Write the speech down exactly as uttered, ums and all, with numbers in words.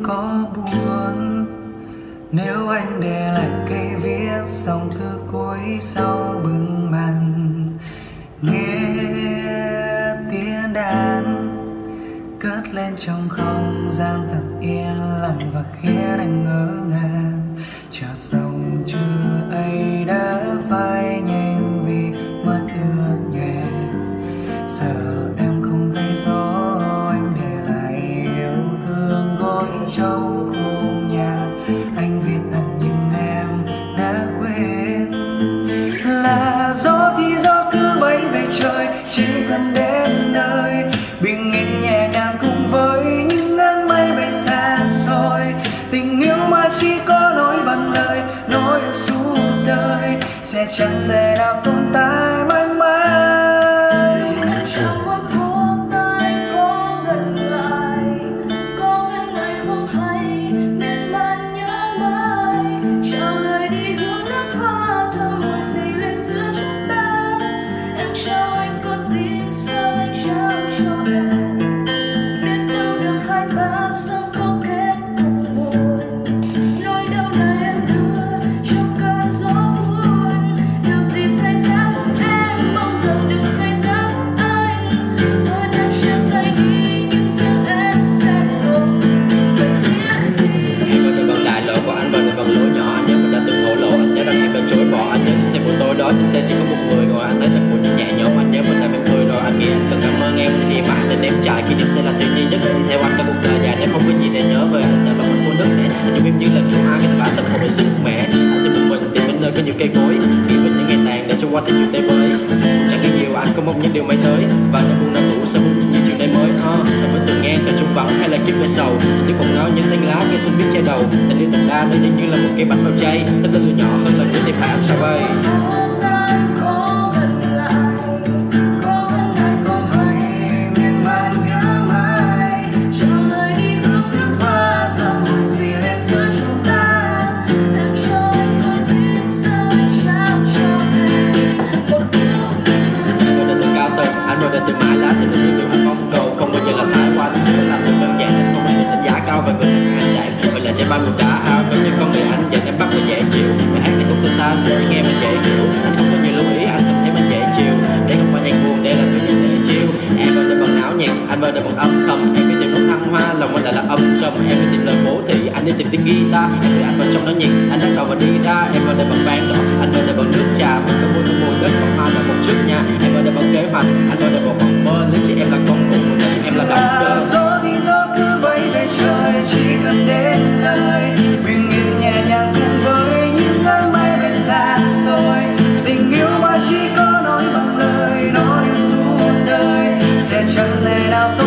có buồn nếu anh để lại cây viết dòng thư cuối sau bừng màn. Nghe tiếng đàn cất lên trong không gian thật yên lặng và khiến anh ngỡ ngàng. Chợt dòng chữ ấy đã phai nhanh vì mất ước nhẹ. Giờ em không thấy rõ anh để lại yêu thương gối trong khung nhà. Anh viết tặng nhưng em đã quên. Là gió thì gió cứ bay về trời, chỉ cần đến nơi bình yên nhẹ nhàng cùng với những áng mây bay xa xôi. Tình yêu mà chỉ có nói bằng lời, nói suốt đời sẽ chẳng thể nào tồn tại mãi mãi. Trong mỗi cuộc đời có ngần ngại, có ngần ngại không hay, miên man nhớ mãi. Chào lời đi hướng nước hoa thơm mùi dây lên giữa chúng ta. Em trao anh con tim sao anh trao cho em. Biết đâu được hai ta sớm có kết cùng buồn. Nỗi đau này em đưa cho cơn gió buồn. Điều gì xảy ra với em mong rằng đừng xảy ra với anh. Tôi đã chẳng tay đi nhưng riêng em sẽ không phải biết gì. Em ơi, tôi bằng đại lộ của anh và tôi bằng lỗi nhỏ. Anh nhớ mình đã từng thổ lộ, anh nhớ rằng em đã chối bỏ. Anh nhớ trên xe của tôi đó, trên xe chỉ có một người rồi. Anh thấy thật buồn nhưng nhẹ nhõm. Anh nhớ mình làm em cười rồi. Anh nghĩ anh cần cảm ơn em để đi mãi nên em trải kỷ niệm sẽ là thiên nhiên nhất. Đi theo anh cả cuộc đời dài nếu không có gì để nhớ về anh sẽ là một cô nước để anh giúp em như lần yêu ai cái phá tâm không phải sức mẻ. Anh tìm một mình tìm bên nơi có nhiều cây cối, nghĩ về những ngày tàn để cho qua tới chuyện tới mới. Chẳng có nhiều anh có mong những điều may tới và những buồn đau cũ sẽ buồn như chuyện đây mới. Ờ, em vẫn từng nghe cả trung vắng hay là kiếp về sầu. Tiếng bồng nói những cánh lá cây xuân biết che đầu. Tình yêu tình ta nó giống như là một cây bánh bao chay, tất cả lửa nhỏ hơn là những đêm hạ sao bay. Anh rồi từ mãi lá thì tình yêu anh mong cầu không bao giờ là thái qua. Tình làm thật đơn giản nên không bao giờ đánh giá cao về người hải sản. Vậy là trái ban mình đã ao giống như con người anh dành em bắt mới dễ chịu. Bài hát thì không xa xa để nghe mình dễ hiểu. Anh không có nhiều lưu ý anh không thấy mình dễ chịu. Đây không phải nhạc buồn đây là thứ dễ chịu. Em vào đây bằng não nhạc anh vào đây bằng âm thầm. Em đi tìm nốt thăng hoa lòng anh lại là âm trầm. Em đi tìm lời cố thị anh đi tìm tiếng guitar. Em đưa anh vào trong đó nhạc anh đã cầu và đi ra. Em vào đây bằng vang đỏ anh vào đây bằng nước trà. Mình có mùi mùi đất còn hoa là một trước nha. Em vào đây bằng kế hoạch anh vào đây bằng vòng mơ. Nếu chị em là con cùng em là động cơ. Gió thì gió cứ bay về trời, chỉ cần đến nơi bình yên nhẹ nhàng cùng với những áng mây bay xa xôi. Tình yêu mà chỉ có nói bằng lời, nói suốt đời sẽ chẳng thể nào